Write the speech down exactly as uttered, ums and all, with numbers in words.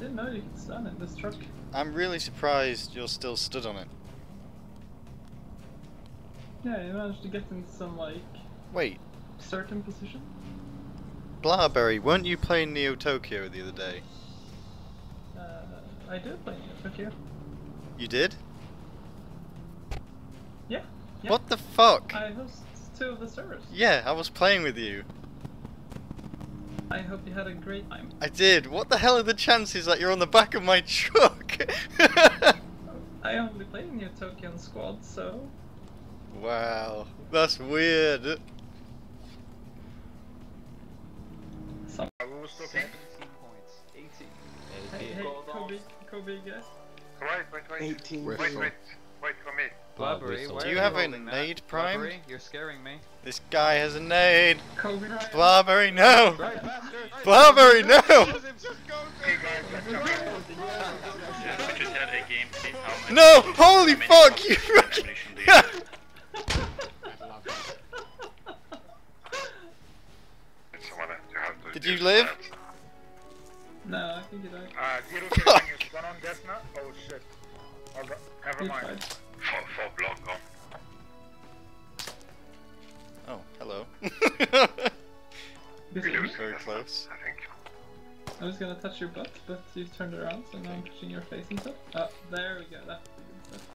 didn't know you could stand in this truck. I'm really surprised you're still stood on it. Yeah, you managed to get in some, like... Wait. certain position. Blaberry, weren't you playing Neo Tokyo the other day? Uh, I did play Neo Tokyo. You did? Yeah, yeah. What the fuck? I host two of the servers. Yeah, I was playing with you. I hope you had a great time. I did. What the hell are the chances that you're on the back of my truck? I only play Neo Tokyo on squad, so... Wow, that's weird. Some... seventeen points. eighteen. Hey, hey, Kobe, Kobe, guys. Wait, wait, wait. eighteen. Wait, wait, wait for me. Blaberry, why Do are you have a holding that? nade prime? Blaberry, you're scaring me. This guy has a nade. Kobe Ryan. Blaberry, no! Right, bastard! Blaberry, no! Hey guys, I just had a game. See how much No! Holy fuck! You fucking... Did you live? No, I think you died. Uh, zero killing is one on death now? Oh shit. Oh, go- never You mind. tried. For, for block on. Oh, hello. This We is me. lose Very this close. one, I think. I was gonna touch your butt, but you turned around, so now I'm touching your face and stuff. Oh, there we go. That's